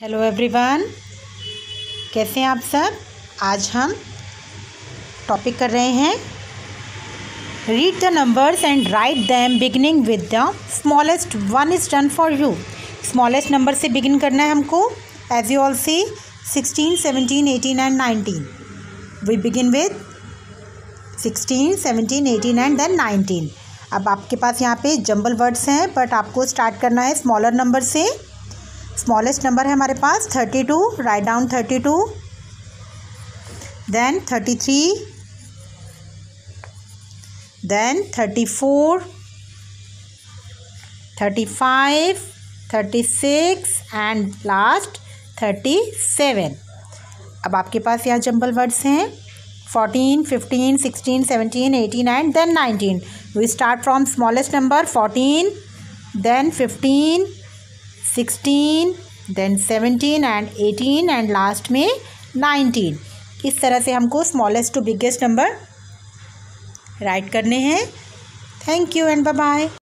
Hello everyone, कैसे हैं आप सब। आज हम टॉपिक कर रहे हैं read the numbers and write them beginning with the smallest one is done for you. Smallest number से बिगिन करना है हमको। As you all see 16, 17, 18 and 19। We begin with 16, 17, 18 and then 19। अब आपके पास यहाँ पे जंबल वर्ड्स हैं, बट आपको स्टार्ट करना है स्मॉलर नंबर से। स्मॉलेस्ट नंबर है हमारे पास 32। Write down 32, then 33, then 34, 35, 36 and last 37। अब आपके पास यहाँ जंबल वर्ड्स हैं 14, 15, 16, 17, 18 and then 19। We start from smallest number 14, then 15, 16, then 17 and 18 and last में 19। इस तरह से हमको smallest to biggest number write करने हैं। Thank you and bye bye.